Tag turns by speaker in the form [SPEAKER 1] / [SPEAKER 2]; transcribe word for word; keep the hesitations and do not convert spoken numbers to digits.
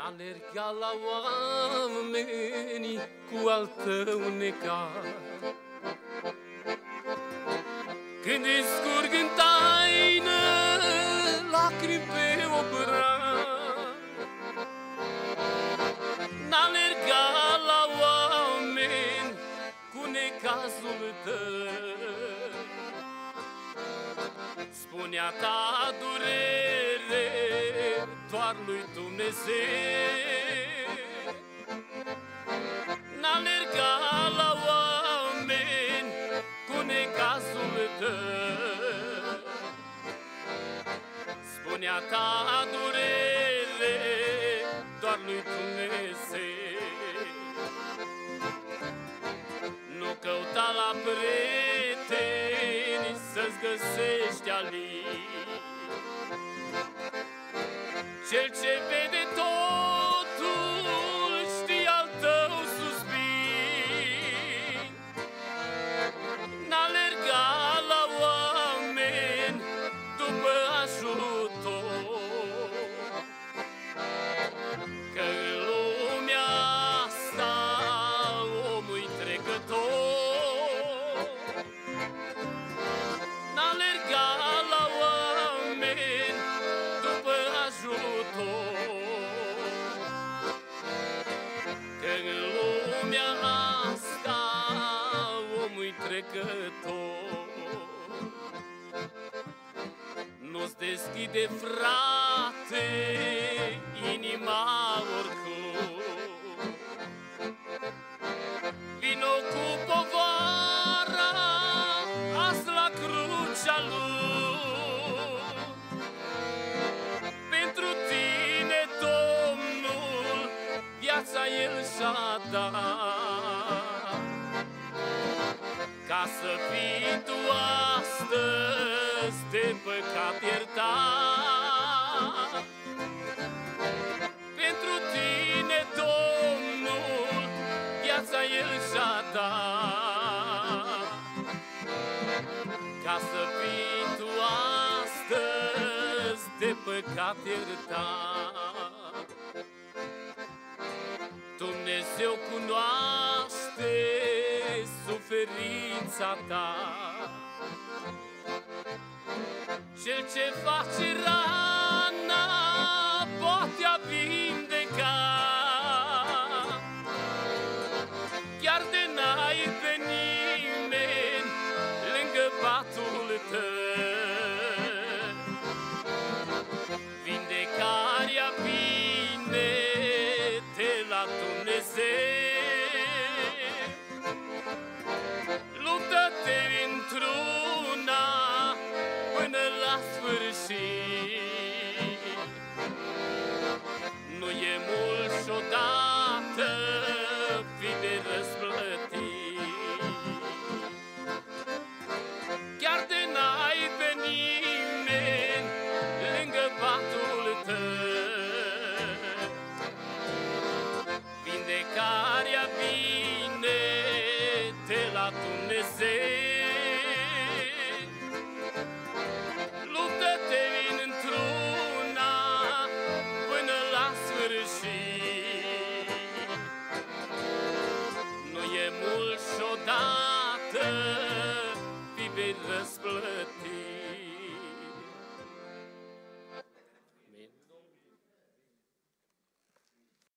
[SPEAKER 1] Alerga la oameni cu al tău necat, când îți scurg în taină lacrimi pe obraz. N-alerga la oameni cu necazul tău, spunea ta durere doar lui Dumnezeu. N-alerga la oameni cu necazul tău, spunea ta durere doar lui Dumnezeu. Nu căuta la prieteni să-ți găsești alii, cel ce vede totul știe al tău suspin. N-alerga la oameni după ajutor, că în lumea asta omul-i trecător. N-alerga la oameni după ajutor, că în lumea asta omul-i trecător. Nu-ți deschide, frate, inima oricum, vino cu povara azi la crucea lui. Pentru tine Domnul viața El și-a dat, ca să fii tu astăzi de păcat iertat. Pentru tine Domnul viața El și-a dat, ca să fii tu astăzi de păcat iertat. Dumnezeu cunoaște suferința ta, cel ce face rana poate-a vindeca, chiar de n-ai pe nimeni lângă patul tău. Vindecarea vine de la Dumnezeu. Luptă-te într-una până la sfârșit, nu e mult și odată fi de răsplătit. Chiar de n-ai pe nimeni lângă patul tău, vindecarea vine de la Dumnezeu. Luptă-te într-una până la sfârșit, nu e mult și odată fi vei răsplăti. Amin.